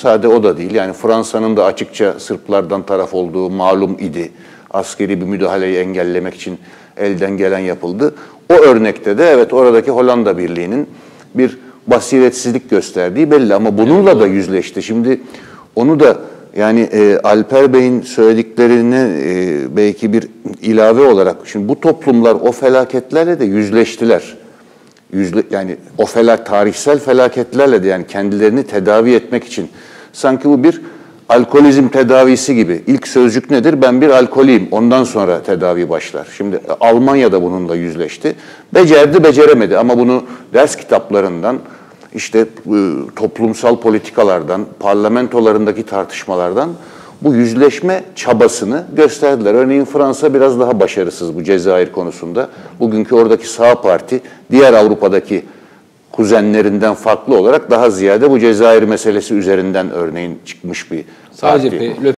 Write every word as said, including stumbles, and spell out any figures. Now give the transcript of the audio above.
Sade o da değil. Yani Fransa'nın da açıkça Sırplardan taraf olduğu malum idi. Askeri bir müdahaleyi engellemek için elden gelen yapıldı. O örnekte de evet oradaki Hollanda Birliği'nin bir basiretsizlik gösterdiği belli ama bununla da yüzleşti. Şimdi onu da yani e, Alper Bey'in söylediklerine e, belki bir ilave olarak şimdi bu toplumlar o felaketlerle de yüzleştiler. Yüzle, yani o felak, tarihsel felaketlerle de yani kendilerini tedavi etmek için sanki bu bir alkolizm tedavisi gibi. İlk sözcük nedir? Ben bir alkoliyim. Ondan sonra tedavi başlar. Şimdi Almanya da bununla yüzleşti. Becerdi, beceremedi ama bunu ders kitaplarından, işte toplumsal politikalardan, parlamentolarındaki tartışmalardan bu yüzleşme çabasını gösterdiler. Örneğin Fransa biraz daha başarısız bu Cezayir konusunda. Bugünkü oradaki sağ parti diğer Avrupa'daki kuzenlerinden farklı olarak daha ziyade bu Cezayir meselesi üzerinden örneğin çıkmış bir Sadece parti.